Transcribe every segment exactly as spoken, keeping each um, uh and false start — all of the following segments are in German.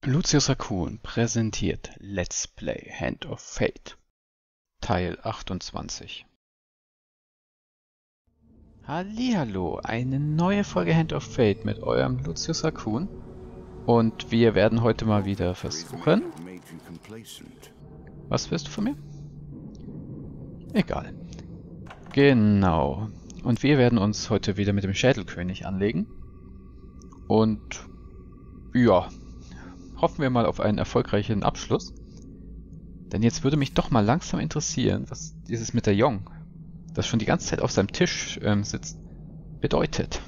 Lucius Raccoon präsentiert Let's Play Hand of Fate Teil achtundzwanzig. Hallihallo, eine neue Folge Hand of Fate mit eurem Lucius Raccoon. Und wir werden heute mal wieder versuchen... Was willst du von mir? Egal. Genau. Und wir werden uns heute wieder mit dem Schädelkönig anlegen. Und... ja... hoffen wir mal auf einen erfolgreichen Abschluss. Denn jetzt würde mich doch mal langsam interessieren, was dieses Medaillon, das schon die ganze Zeit auf seinem Tisch ähm, sitzt, bedeutet.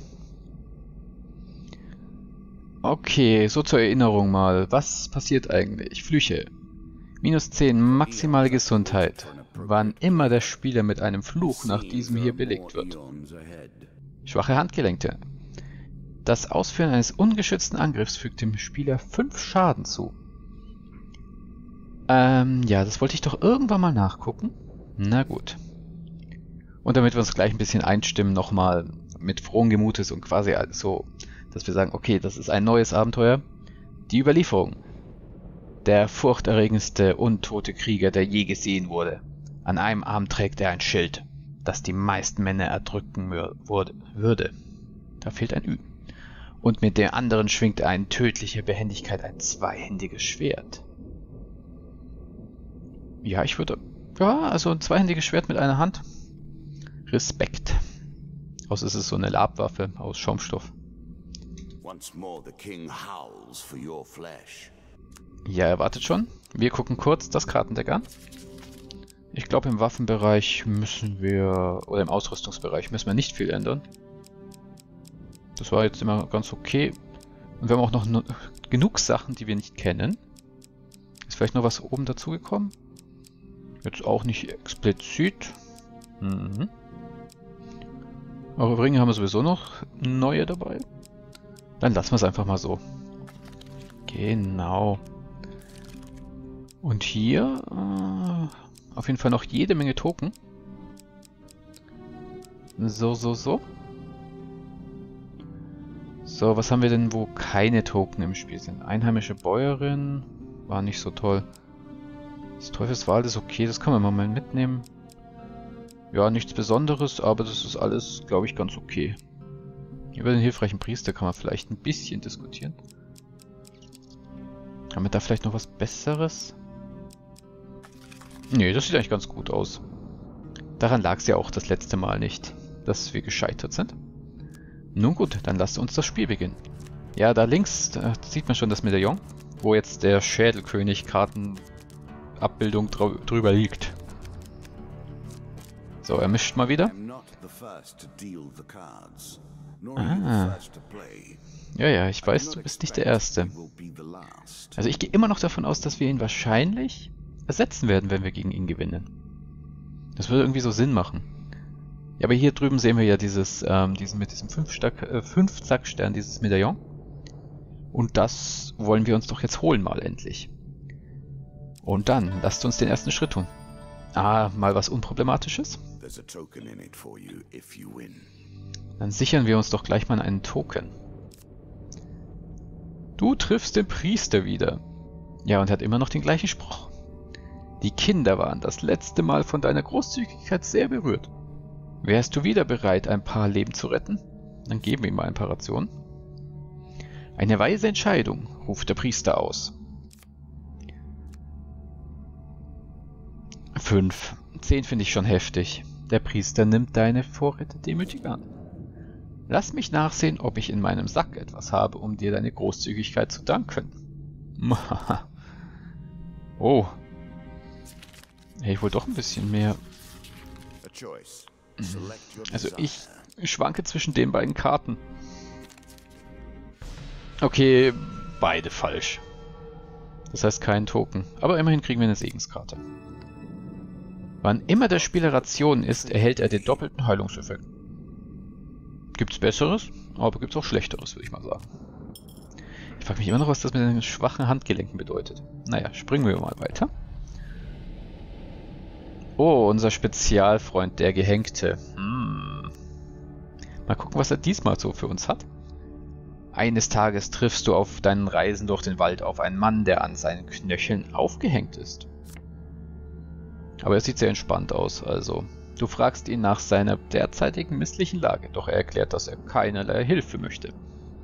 Okay, so zur Erinnerung mal. Was passiert eigentlich? Flüche. Minus zehn maximale Gesundheit, wann immer der Spieler mit einem Fluch nach diesem hier belegt wird. Schwache Handgelenke. Das Ausführen eines ungeschützten Angriffs fügt dem Spieler fünf Schaden zu. Ähm, ja, das wollte ich doch irgendwann mal nachgucken. Na gut. Und damit wir uns gleich ein bisschen einstimmen, nochmal mit frohen Gemutes und quasi so, dass wir sagen, okay, das ist ein neues Abenteuer. Die Überlieferung. Der furchterregendste untote Krieger, der je gesehen wurde. An einem Arm trägt er ein Schild, das die meisten Männer erdrücken würde. Da fehlt ein Ü. Und mit der anderen schwingt er in tödlicher Behendigkeit ein zweihändiges Schwert. Ja, ich würde... Ja, also ein zweihändiges Schwert mit einer Hand. Respekt. Außer es ist so eine Labwaffe aus Schaumstoff. Ja, er wartet schon. Wir gucken kurz das Kartendeck an. Ich glaube, im Waffenbereich müssen wir... Oder im Ausrüstungsbereich müssen wir nicht viel ändern. Das war jetzt immer ganz okay. Und wir haben auch noch no genug Sachen, die wir nicht kennen. Ist vielleicht noch was oben dazugekommen? Jetzt auch nicht explizit. Mhm. Aber Ringe haben wir sowieso noch neue dabei. Dann lassen wir es einfach mal so. Genau. Und hier äh, auf jeden Fall noch jede Menge Token. So, so, so. So, was haben wir denn, wo keine Token im Spiel sind? Einheimische Bäuerin war nicht so toll. Das Teufelswald ist okay, das kann man mal mitnehmen. Ja, nichts Besonderes, aber das ist alles, glaube ich, ganz okay. Über den hilfreichen Priester kann man vielleicht ein bisschen diskutieren. Haben wir da vielleicht noch was Besseres? Nee, das sieht eigentlich ganz gut aus. Daran lag es ja auch das letzte Mal nicht, dass wir gescheitert sind. Nun gut, dann lasst uns das Spiel beginnen. Ja, da links da sieht man schon das Medaillon, wo jetzt der Schädelkönig-Kartenabbildung drüber liegt. So, er mischt mal wieder. Ah. Ja, ja, ich weiß, du bist nicht der Erste. Also ich gehe immer noch davon aus, dass wir ihn wahrscheinlich ersetzen werden, wenn wir gegen ihn gewinnen. Das würde irgendwie so Sinn machen. Ja, aber hier drüben sehen wir ja dieses, ähm, diesen mit diesem fünf-Zack-Stern, dieses Medaillon. Und das wollen wir uns doch jetzt holen mal endlich. Und dann, lasst uns den ersten Schritt tun. Ah, mal was Unproblematisches. Dann sichern wir uns doch gleich mal einen Token. Du triffst den Priester wieder. Ja, und hat immer noch den gleichen Spruch. Die Kinder waren das letzte Mal von deiner Großzügigkeit sehr berührt. Wärst du wieder bereit, ein paar Leben zu retten? Dann geben wir ihm mal ein paar Rationen. Eine weise Entscheidung, ruft der Priester aus. Fünf. Zehn finde ich schon heftig. Der Priester nimmt deine Vorräte demütig an. Lass mich nachsehen, ob ich in meinem Sack etwas habe, um dir deine Großzügigkeit zu danken. Oh. Hey, ich wollte doch ein bisschen mehr... Also ich schwanke zwischen den beiden Karten. Okay, beide falsch. Das heißt keinen Token. Aber immerhin kriegen wir eine Segenskarte. Wann immer der Spieler Rationen isst, erhält er den doppelten Heilungseffekt. Gibt's Besseres, aber gibt's auch Schlechteres, würde ich mal sagen. Ich frage mich immer noch, was das mit den schwachen Handgelenken bedeutet. Naja, springen wir mal weiter. Oh, unser Spezialfreund, der Gehängte. Hm. Mal gucken, was er diesmal so für uns hat. Eines Tages triffst du auf deinen Reisen durch den Wald auf einen Mann, der an seinen Knöcheln aufgehängt ist. Aber er sieht sehr entspannt aus, also du fragst ihn nach seiner derzeitigen misslichen Lage, doch er erklärt, dass er keinerlei Hilfe möchte.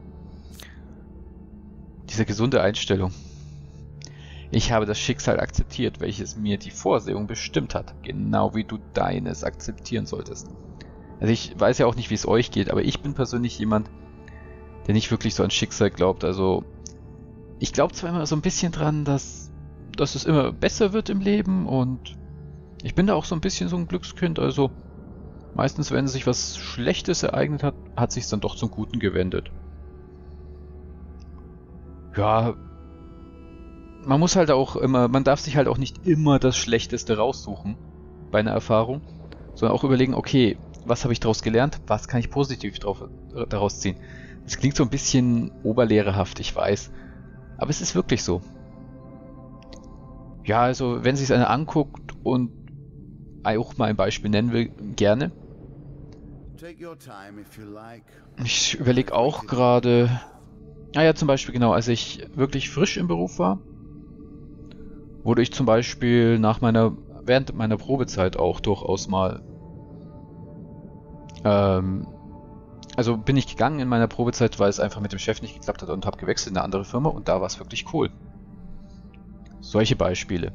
Diese gesunde Einstellung. Ich habe das Schicksal akzeptiert, welches mir die Vorsehung bestimmt hat, genau wie du deines akzeptieren solltest. Also ich weiß ja auch nicht, wie es euch geht, aber ich bin persönlich jemand, der nicht wirklich so an Schicksal glaubt. Also ich glaube zwar immer so ein bisschen dran, dass, dass es immer besser wird im Leben und ich bin da auch so ein bisschen so ein Glückskind. Also meistens, wenn sich was Schlechtes ereignet hat, hat sich dann doch zum Guten gewendet. Ja, man muss halt auch immer, man darf sich halt auch nicht immer das Schlechteste raussuchen bei einer Erfahrung, sondern auch überlegen, okay, was habe ich daraus gelernt, was kann ich positiv drauf, äh, daraus ziehen. Das klingt so ein bisschen oberlehrerhaft, ich weiß, aber es ist wirklich so. Ja, also wenn sich einer anguckt und auch mal ein Beispiel nennen will, gerne. Ich überlege auch gerade, naja, zum Beispiel genau, als ich wirklich frisch im Beruf war, wurde ich zum Beispiel nach meiner, während meiner Probezeit auch durchaus mal, ähm, also bin ich gegangen in meiner Probezeit, weil es einfach mit dem Chef nicht geklappt hat und habe gewechselt in eine andere Firma und da war es wirklich cool. Solche Beispiele.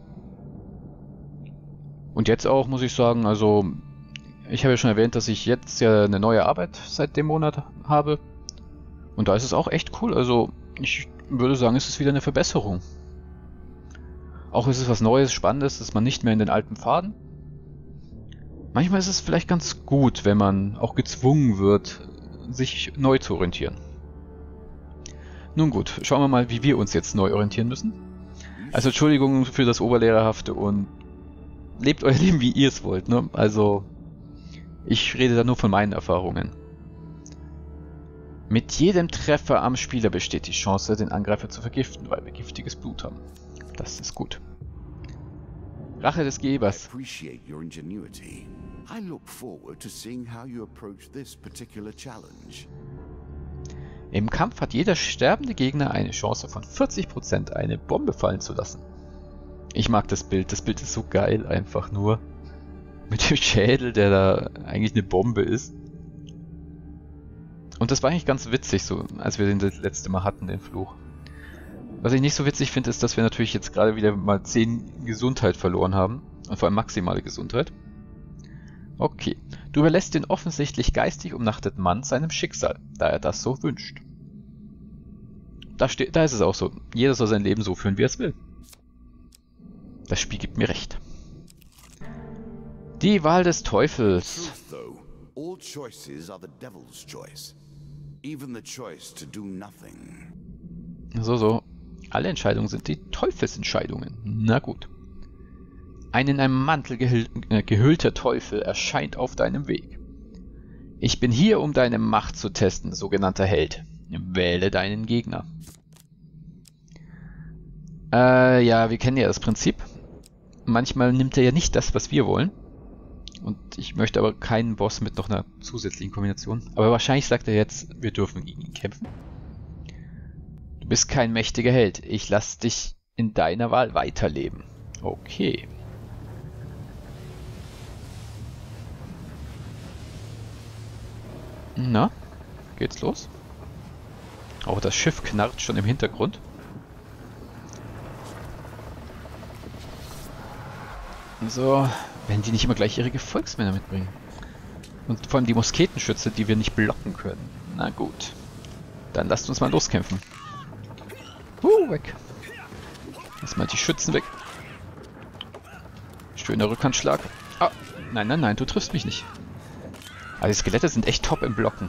Und jetzt auch, muss ich sagen, also ich habe ja schon erwähnt, dass ich jetzt ja eine neue Arbeit seit dem Monat habe und da ist es auch echt cool, also ich würde sagen, es ist wieder eine Verbesserung. Auch ist es was Neues, Spannendes, ist man nicht mehr in den alten Pfaden. Manchmal ist es vielleicht ganz gut, wenn man auch gezwungen wird, sich neu zu orientieren. Nun gut, schauen wir mal, wie wir uns jetzt neu orientieren müssen. Also Entschuldigung für das Oberlehrerhafte und lebt euer Leben, wie ihr es wollt, ne? Also ich rede da nur von meinen Erfahrungen. Mit jedem Treffer am Spieler besteht die Chance, den Angreifer zu vergiften, weil wir giftiges Blut haben. Das ist gut. Rache des Gebers. Im Kampf hat jeder sterbende Gegner eine Chance von vierzig Prozent, eine Bombe fallen zu lassen. Ich mag das Bild. Das Bild ist so geil, einfach nur. Mit dem Schädel, der da eigentlich eine Bombe ist. Und das war eigentlich ganz witzig, so als wir den das letzte Mal hatten, den Fluch. Was ich nicht so witzig finde, ist, dass wir natürlich jetzt gerade wieder mal zehn Gesundheit verloren haben. Und vor allem maximale Gesundheit. Okay. Du überlässt den offensichtlich geistig umnachteten Mann seinem Schicksal, da er das so wünscht. Da, steht, da ist es auch so. Jeder soll sein Leben so führen, wie er es will. Das Spiel gibt mir recht. Die Wahl des Teufels. So, so. Alle Entscheidungen sind die Teufelsentscheidungen. Na gut. Ein in einem Mantel gehüll äh, gehüllter Teufel erscheint auf deinem Weg. Ich bin hier, um deine Macht zu testen, sogenannter Held. Wähle deinen Gegner. Äh, ja, wir kennen ja das Prinzip. Manchmal nimmt er ja nicht das, was wir wollen. Und ich möchte aber keinen Boss mit noch einer zusätzlichen Kombination. Aber wahrscheinlich sagt er jetzt, wir dürfen gegen ihn kämpfen. Du bist kein mächtiger Held. Ich lasse dich in deiner Wahl weiterleben. Okay. Na, geht's los? Oh, das Schiff knarrt schon im Hintergrund. So, wenn die nicht immer gleich ihre Gefolgsmänner mitbringen. Und vor allem die Musketenschütze, die wir nicht blocken können. Na gut. Dann lasst uns mal loskämpfen. Uh, weg. Erstmal die Schützen weg. Schöner Rückhandschlag. Ah, nein, nein, nein, du triffst mich nicht. Aber die Skelette sind echt top im Blocken.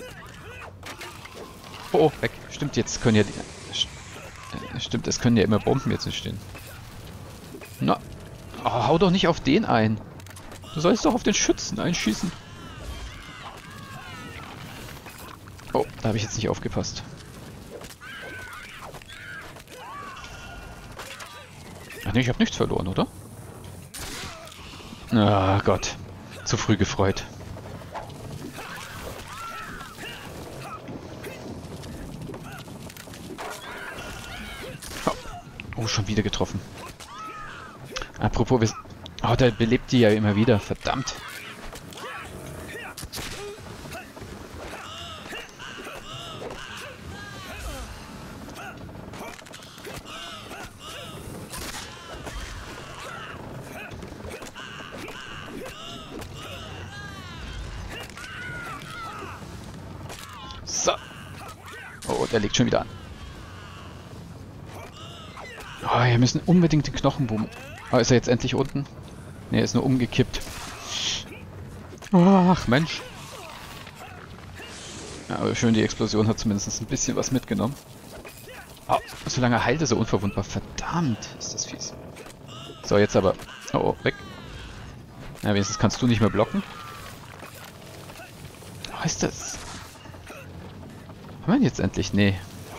Oh, oh, weg. Stimmt, jetzt können ja die... Stimmt, es können ja immer Bomben jetzt entstehen. Na, oh, hau doch nicht auf den ein. Du sollst doch auf den Schützen einschießen. Oh, da habe ich jetzt nicht aufgepasst. Ach nee, ich habe nichts verloren, oder? Ah Gott, zu früh gefreut. Oh, schon wieder getroffen. Apropos, wir... Oh, der belebt die ja immer wieder. Verdammt. So. Oh, der legt schon wieder an. Oh, wir müssen unbedingt den Knochenboom. Oh, ist er jetzt endlich unten? Ne, er ist nur umgekippt. Ach, Mensch. Ja, aber schön, die Explosion hat zumindest ein bisschen was mitgenommen. Oh, solange heilt, ist er unverwundbar. Verdammt, ist das fies. So, jetzt aber. Oh, oh, weg. Ja, wenigstens kannst du nicht mehr blocken. Was ist das? Haben wir ihn jetzt endlich? Nee.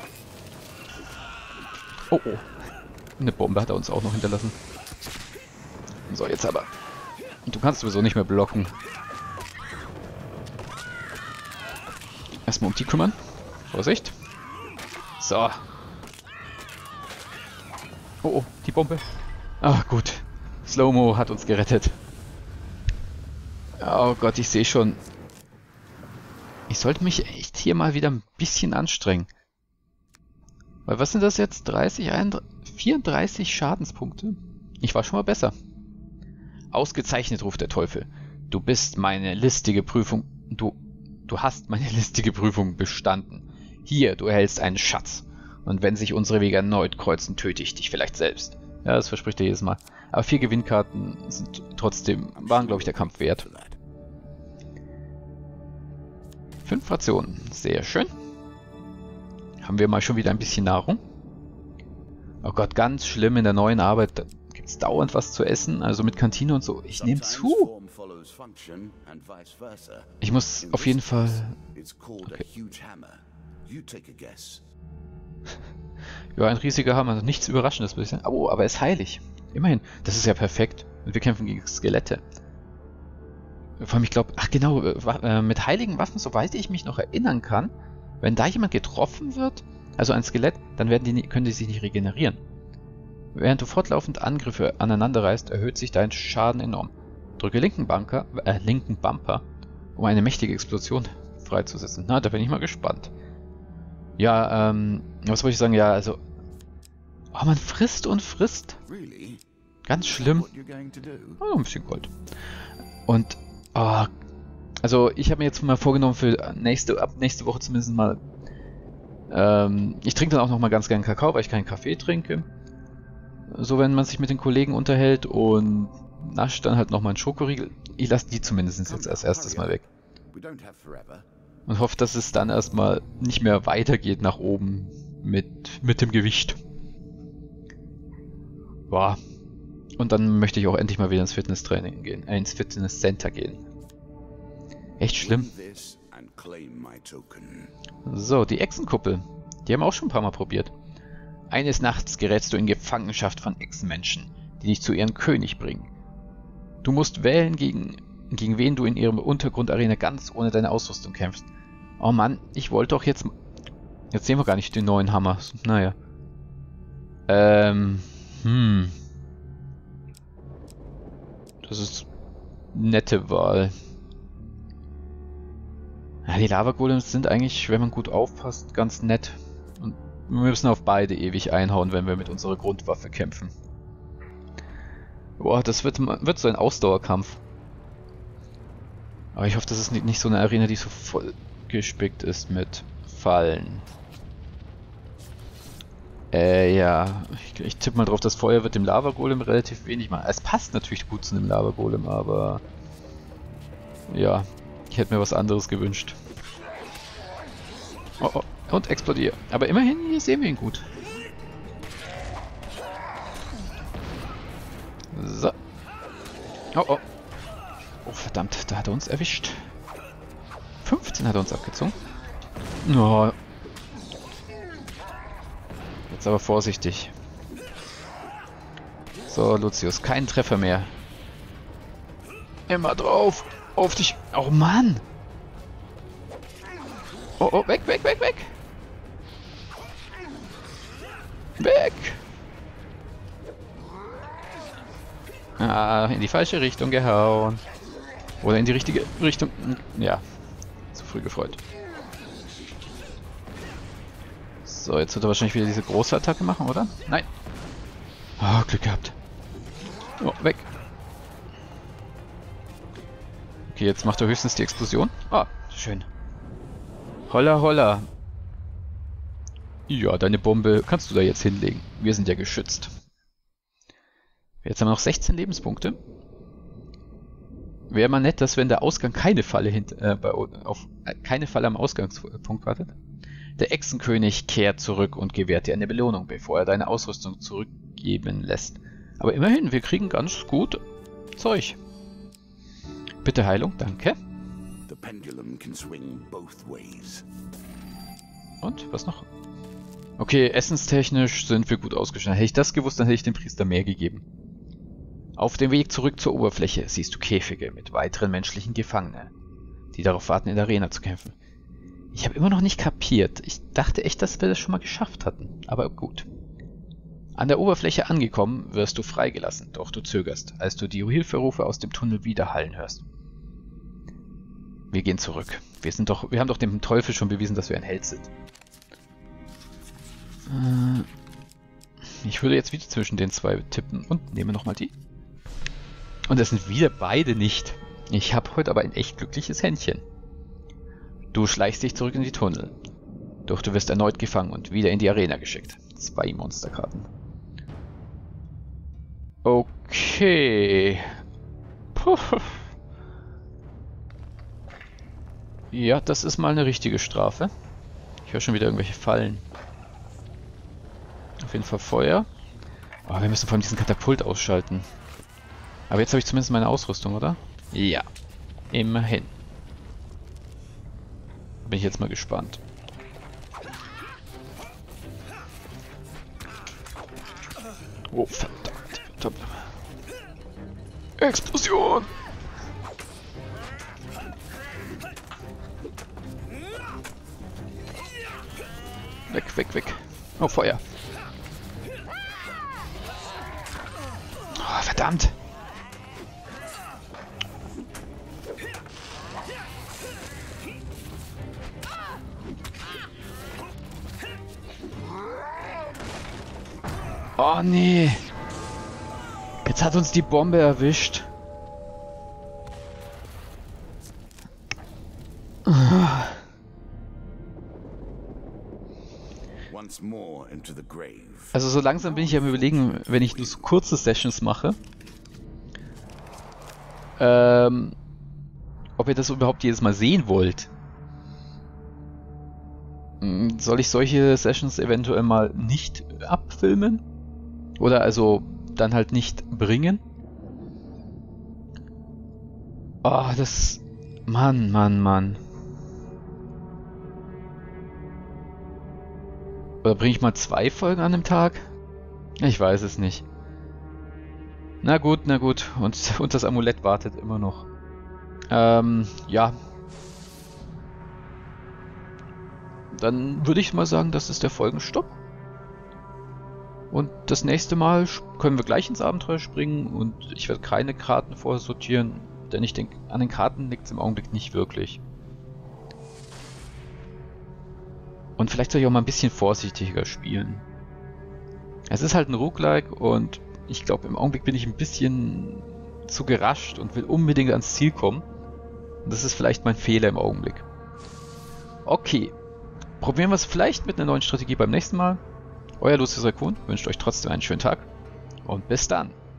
Oh, oh. Eine Bombe hat er uns auch noch hinterlassen. So, jetzt aber. Du kannst sowieso nicht mehr blocken. Erstmal um die kümmern. Vorsicht. So. Oh, oh, die Bombe. Ach, gut. Slow-Mo hat uns gerettet. Oh Gott, ich sehe schon. Ich sollte mich echt hier mal wieder ein bisschen anstrengen. Weil was sind das jetzt? dreißig, einunddreißig, vierunddreißig Schadenspunkte? Ich war schon mal besser. Ausgezeichnet, ruft der Teufel. Du bist meine listige Prüfung... Du... Du hast meine listige Prüfung bestanden. Hier, du erhältst einen Schatz. Und wenn sich unsere Wege erneut kreuzen, töte ich dich vielleicht selbst. Ja, das verspricht er jedes Mal. Aber vier Gewinnkarten sind trotzdem... waren, glaube ich, der Kampf wert. Fünf Rationen. Sehr schön. Haben wir mal schon wieder ein bisschen Nahrung. Oh Gott, ganz schlimm in der neuen Arbeit. Da gibt es dauernd was zu essen, also mit Kantine und so. Ich nehme zu. Ich muss auf jeden Fall... Okay. Ja, ein riesiger Hammer. Nichts Überraschendes bisher. Oh, aber er ist heilig. Immerhin. Das ist ja perfekt. Und wir kämpfen gegen Skelette. Vor allem, ich glaube... Ach genau, äh, mit heiligen Waffen, soweit ich mich noch erinnern kann, wenn da jemand getroffen wird, also ein Skelett, dann werden die, können die sich nicht regenerieren. Während du fortlaufend Angriffe aneinander reißt, erhöht sich dein Schaden enorm. Drücke linken, Bunker, äh, linken Bumper, um eine mächtige Explosion freizusetzen. Na, da bin ich mal gespannt. Ja, ähm, was wollte ich sagen? Ja, also... Oh, man frisst und frisst. Ganz schlimm. Oh, ein bisschen Gold. Und, oh, also ich habe mir jetzt mal vorgenommen für nächste, ab nächste Woche zumindest mal, ähm, ich trinke dann auch noch mal ganz gern Kakao, weil ich keinen Kaffee trinke. So, wenn man sich mit den Kollegen unterhält und nascht dann halt noch mal einen Schokoriegel. Ich lasse die zumindest jetzt als erstes mal weg. Und hoffe, dass es dann erstmal nicht mehr weitergeht nach oben mit, mit dem Gewicht. Boah. Und dann möchte ich auch endlich mal wieder ins Fitnesstraining gehen, äh, ins Fitnesscenter gehen. Echt schlimm. So, die Echsenkuppel. Die haben wir auch schon ein paar Mal probiert. Eines Nachts gerätst du in Gefangenschaft von Echsenmenschen, die dich zu ihrem König bringen. Du musst wählen, gegen, gegen wen du in ihrem Untergrundarena ganz ohne deine Ausrüstung kämpfst. Oh Mann, ich wollte doch jetzt... Jetzt sehen wir gar nicht den neuen Hammer. Naja. Ähm... Hm... Das ist eine nette Wahl. Ja, die Lava-Golems sind eigentlich, wenn man gut aufpasst, ganz nett. Und wir müssen auf beide ewig einhauen, wenn wir mit unserer Grundwaffe kämpfen. Boah, das wird, wird so ein Ausdauerkampf. Aber ich hoffe, das ist nicht, nicht so eine Arena, die so voll gespickt ist mit Fallen. Äh, ja. Ich, ich tippe mal drauf, das Feuer wird dem Lava-Golem relativ wenig machen. Es passt natürlich gut zu einem Lava-Golem, aber... Ja, ich hätte mir was anderes gewünscht. Oh, oh, und explodiert. Aber immerhin, hier sehen wir ihn gut. So. Oh, oh. Oh, verdammt, da hat er uns erwischt. fünfzehn hat er uns abgezogen. Oh. Jetzt aber vorsichtig. So, Lucius, kein Treffer mehr. Immer drauf. Auf dich. Oh Mann. Oh, oh, weg, weg, weg, weg. Weg. Ah, in die falsche Richtung gehauen. Oder in die richtige Richtung. Ja, zu früh gefreut. So, jetzt wird er wahrscheinlich wieder diese große Attacke machen, oder? Nein. Oh, Glück gehabt. Oh, weg. Okay, jetzt macht er höchstens die Explosion. Ah, schön. Holla, holla. Ja, deine Bombe kannst du da jetzt hinlegen. Wir sind ja geschützt. Jetzt haben wir noch sechzehn Lebenspunkte. Wäre mal nett, dass wenn der Ausgang keine Falle hint äh, bei, auf äh, keine Falle am Ausgangspunkt wartet. Der Echsenkönig kehrt zurück und gewährt dir eine Belohnung, bevor er deine Ausrüstung zurückgeben lässt. Aber immerhin, wir kriegen ganz gut Zeug. Bitte Heilung, danke. The pendulum can swing both ways. Und, was noch? Okay, essenstechnisch sind wir gut ausgestattet. Hätte ich das gewusst, dann hätte ich dem Priester mehr gegeben. Auf dem Weg zurück zur Oberfläche siehst du Käfige mit weiteren menschlichen Gefangenen, die darauf warten, in der Arena zu kämpfen. Ich habe immer noch nicht kapiert. Ich dachte echt, dass wir das schon mal geschafft hatten. Aber gut. An der Oberfläche angekommen, wirst du freigelassen, doch du zögerst, als du die Hilferufe aus dem Tunnel widerhallen hörst. Wir gehen zurück. Wir sind doch, wir haben doch dem Teufel schon bewiesen, dass wir ein Held sind. Äh, ich würde jetzt wieder zwischen den zwei tippen und nehme nochmal die. Und das sind wieder beide nicht. Ich habe heute aber ein echt glückliches Händchen. Du schleichst dich zurück in die Tunnel. Doch du wirst erneut gefangen und wieder in die Arena geschickt. Zwei Monsterkarten. Okay. Puh. Ja, das ist mal eine richtige Strafe. Ich höre schon wieder irgendwelche Fallen. Auf jeden Fall Feuer. Oh, wir müssen vor allem diesen Katapult ausschalten. Aber jetzt habe ich zumindest meine Ausrüstung, oder? Ja. Immerhin. Bin ich jetzt mal gespannt. Oh, verdammt, verdammt. Explosion! Weg, weg, weg. Oh, Feuer. Oh, verdammt. Oh nee. Jetzt hat uns die Bombe erwischt. Also so langsam bin ich ja am Überlegen, wenn ich nur so kurze Sessions mache, ähm, ob ihr das überhaupt jedes Mal sehen wollt. Soll ich solche Sessions eventuell mal nicht abfilmen? Oder also dann halt nicht bringen? Oh, das... Mann, Mann, Mann. Oder bringe ich mal zwei Folgen an dem Tag? Ich weiß es nicht. Na gut, na gut. Und, und das Amulett wartet immer noch. Ähm, ja. Dann würde ich mal sagen, das ist der Folgenstopp. Und das nächste Mal können wir gleich ins Abenteuer springen und ich werde keine Karten vorsortieren, denn ich denke, an den Karten liegt es im Augenblick nicht wirklich. Und vielleicht soll ich auch mal ein bisschen vorsichtiger spielen. Es ist halt ein Roguelike und ich glaube, im Augenblick bin ich ein bisschen zu gerascht und will unbedingt ans Ziel kommen. Und das ist vielleicht mein Fehler im Augenblick. Okay. Probieren wir es vielleicht mit einer neuen Strategie beim nächsten Mal. Euer Lucius Raccoon wünscht euch trotzdem einen schönen Tag und bis dann.